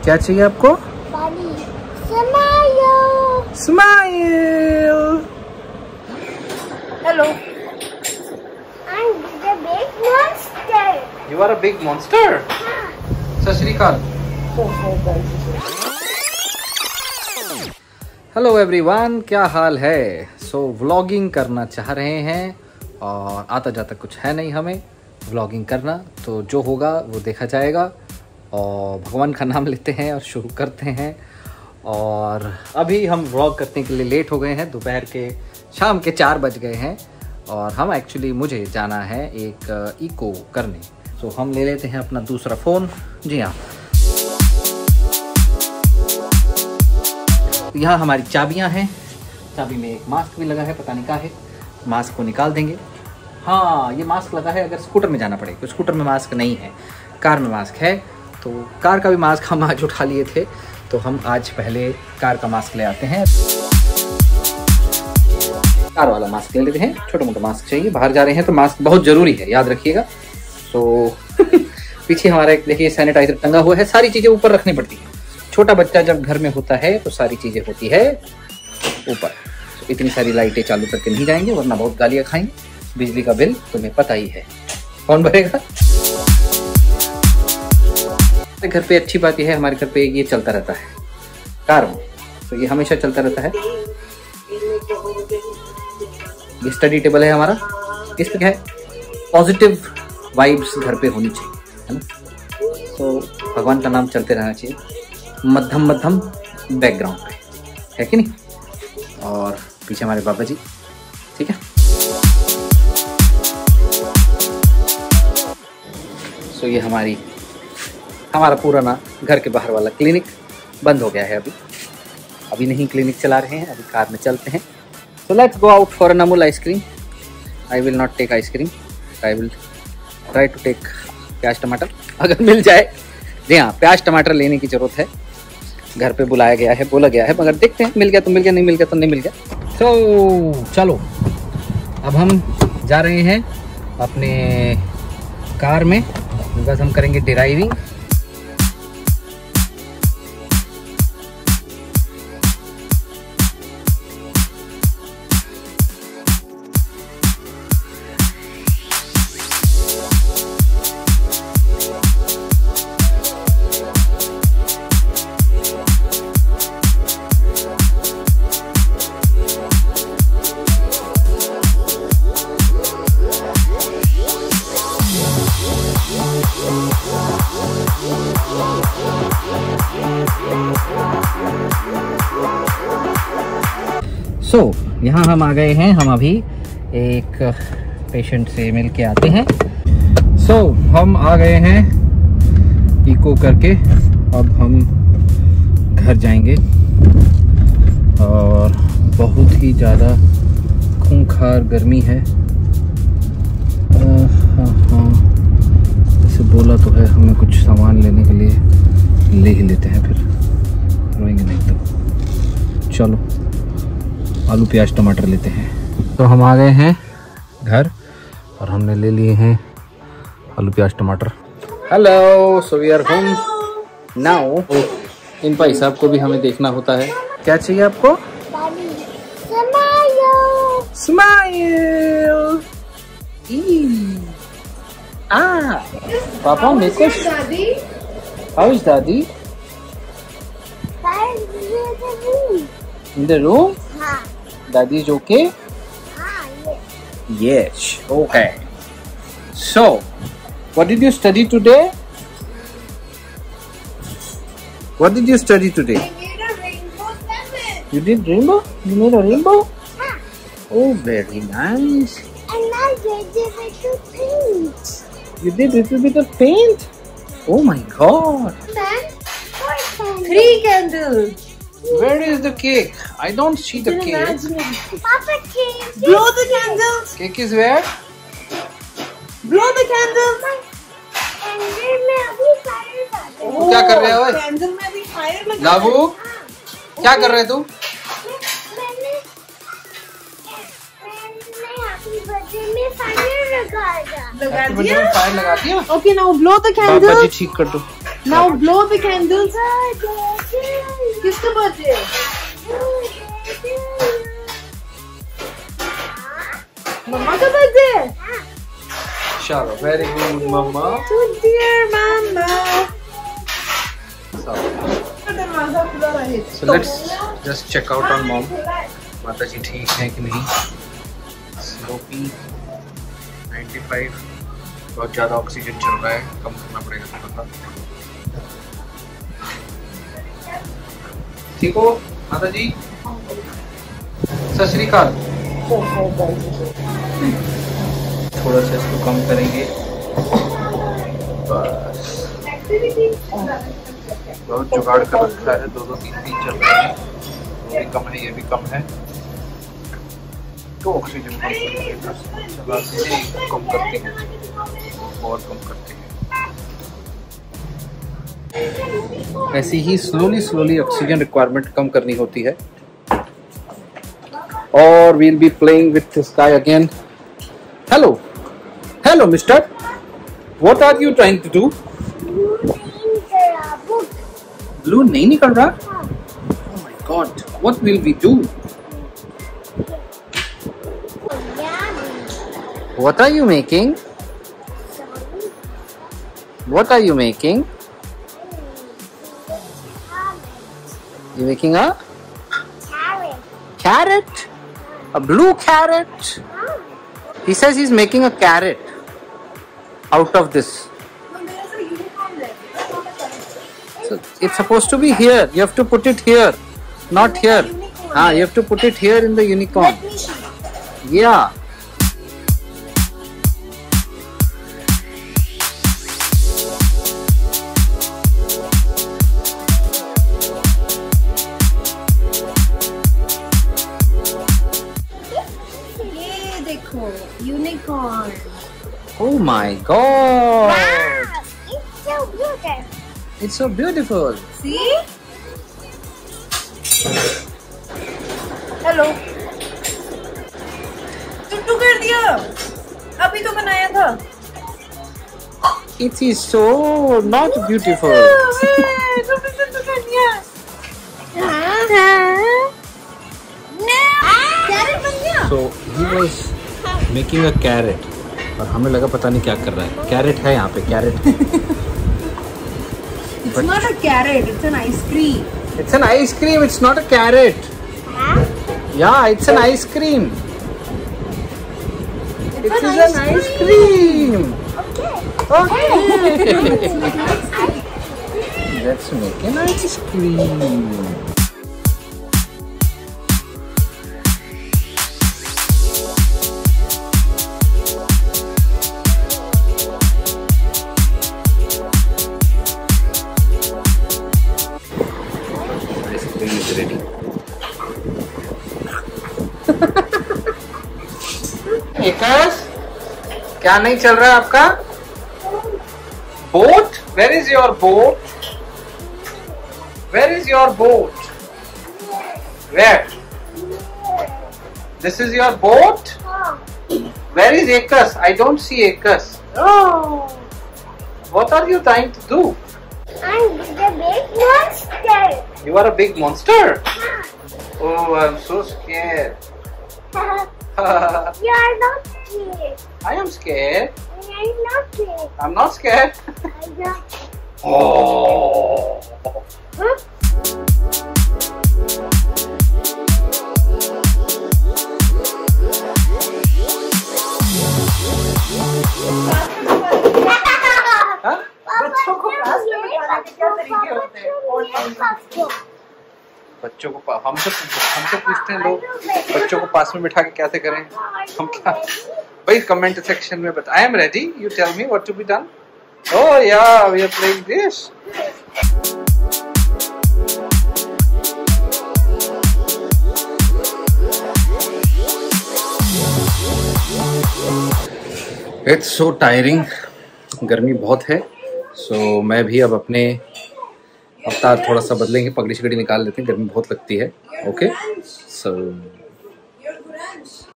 क्या चाहिए आपको? Smile. Smile. Hello. I'm the big monster. You are a big monster. सत श्री अकाल। हेलो एवरीवन, क्या हाल है? व्लॉगिंग करना चाह रहे हैं और आता जाता कुछ है नहीं हमें व्लॉगिंग करना, तो जो होगा वो देखा जाएगा। और भगवान का नाम लेते हैं और शुरू करते हैं। और अभी हम व्लॉग करने के लिए लेट हो गए हैं, दोपहर के शाम के 4 बज गए हैं। और हम मुझे जाना है एक इको करने, तो हम ले लेते हैं अपना दूसरा फ़ोन। जी हाँ, यहाँ हमारी चाबियाँ हैं। चाबी में एक मास्क भी लगा है, पता नहीं क्या है। मास्क को निकाल देंगे। हाँ, ये मास्क लगा है अगर स्कूटर में जाना पड़े, तो स्कूटर में मास्क नहीं है, कार में मास्क है। तो कार का भी मास्क हम आज उठा लिए थे, तो हम आज पहले कार का मास्क ले आते हैं। कार वाला मास्क ले लेते हैं। छोटा मोटा मास्क चाहिए, बाहर जा रहे हैं तो मास्क बहुत ज़रूरी है, याद रखिएगा। तो पीछे हमारा एक देखिए सैनिटाइजर टंगा हुआ है। सारी चीज़ें ऊपर रखनी पड़ती है। छोटा बच्चा जब घर में होता है तो सारी चीज़ें होती है ऊपर। तो इतनी सारी लाइटें चालू करके नहीं जाएंगे, वरना बहुत गालियाँ खाएंगे। बिजली का बिल तुम्हें पता ही है, कौन भरेगा? घर पे अच्छी बात यह है, हमारे घर पे ये चलता रहता है कार में, तो ये हमेशा चलता रहता है। ये स्टडी टेबल है हमारा, इस पे क्या है, पॉजिटिव वाइब्स घर पे होनी चाहिए, है ना। तो भगवान का नाम चलते रहना चाहिए, मध्यम मध्यम बैकग्राउंड पे, है कि नहीं। और पीछे हमारे बाबा जी, ठीक है। तो ये हमारा पुराना घर के बाहर वाला क्लिनिक बंद हो गया है। अभी नहीं क्लिनिक चला रहे हैं, अभी कार में चलते हैं। So let's go out for an Amul ice cream. I will not take ice cream. I will try to take प्याज टमाटर, अगर मिल जाए। जी हाँ, प्याज टमाटर लेने की ज़रूरत है। घर पे बुलाया गया है, बोला गया है, मगर देखते हैं मिल गया तो मिल गया, नहीं मिल गया तो नहीं मिल गया। तो चलो, अब हम जा रहे हैं अपने कार में, बस हम करेंगे ड्राइविंग। यहाँ हम आ गए हैं। हम अभी एक पेशेंट से मिल के आते हैं। हम आ गए हैं इको करके। अब हम घर जाएंगे और बहुत ही ज़्यादा खूंखार गर्मी है। हाँ, जैसे बोला तो है, हमें कुछ सामान लेने के लिए ले ही लेते हैं, फिर रोएंगे नहीं तो। चलो, आलू प्याज टमाटर लेते हैं। तो हम आ गए हैं घर और हमने ले लिए हैं आलू प्याज टमाटर। Hello, so we are home now. इन भाई साहब को भी हमें देखना होता है। क्या चाहिए आपको? स्माइल। पापा मेरे को। हाउ इज दादी? In the room? Daddy is okay? Yes. Okay. So, what did you study today? What did you study today? I made a rainbow lemon. You did rainbow? You made a rainbow? Oh, very nice. And I did a little paint. You did a little bit of paint? Oh my God. Then, 3 candles. Where is the cake? I don't see the cake. Papa came. Blow the candles. Cake is where? Blow the candles. Candle में अभी fire लगा दे। तू क्या कर रहे हो? Candle में भी फायर लगा। लाबू, क्या कर रहे तू? मैंने हैप्पी बर्थडे में फायर लगा दिया। लगा हैप्पी बर्थडे दिया। में फायर लगा दिया? Okay, now blow the Baba ji candles. ठीक कर दो। Now blow the candles. किसका बर्थडे? मम्मा का बर्थडे? चलो, very good, mama. To dear mama. So दरवाजा खुला रहे। let's just check out on mom. माता जी ठीक है कि नहीं? स्लोपी 95, बहुत ज़्यादा ऑक्सीजन चल रहा है, कम करना पड़ेगा थोड़ा सा। ठीक हो माता जी? सत श्री अकाल। थोड़ा सा इसको कम करेंगे बस। बहुत जुगाड़ कर रखा है, 2-2, 3-3 चल रहे हैं। वो भी कम है, ये भी कम है, तो ऑक्सीजन कम करेंगे बस। कम करते हैं और कम करते हैं। ऐसी ही स्लोली ऑक्सीजन रिक्वायरमेंट कम करनी होती है। और we'll be playing with this guy again. Hello mister, what are you trying to do? Blue नहीं निकल रहा? Oh my god, what will we do? What are you making? What are you making? You making a carrot? A blue carrot? He says he's making a carrot out of this. So it's supposed to be here. You have to put it here, not here. You have to put it here in the unicorn. Yeah. Unicorn. Oh my god! Wow, it's so beautiful. It's so beautiful. See? Hello. टुट्टू कर दिया। अभी तो बनाया था। It is so not beautiful. टुट्टू कर दिया। Carat बन गया। So he was making a carrot. और हमें लगा पता नहीं क्या कर रहा है। कैरेट है यहाँ पे, carrot. It's not a carrot. It's an ice cream. It's an ice cream. It's not a carrot. Yeah, it's an ice cream. It is an ice cream. Okay. Let's make an ice cream. Ready. एकाश, क्या नहीं चल रहा है आपका? Boat? Where is your boat? Where is your boat? Where? This is your boat? Where is Akas? I don't see Akas. What are you trying to do? I'm the big monster. You are a big monster? Oh, I'm so scared. You are not scared. I am scared. I'm not scared. I'm not scared. I'm not. Oh. Huh? Huh? बच्चों को class में बिठाने के क्या तरीके होते हैं? बच्चों को हमसे पूछते हैं लोग, बच्चों को पास में बिठा के कैसे करें? हम क्या भाई कमेंट सेक्शन में बता। I am ready, you tell me what to be done. Oh yeah, we are playing this. It's so tiring, गर्मी बहुत है। सो मैं भी अब अपने अवतार थोड़ा सा बदलेंगे, पगड़ी शकड़ी निकाल लेते हैं, गर्मी बहुत लगती है। Okay so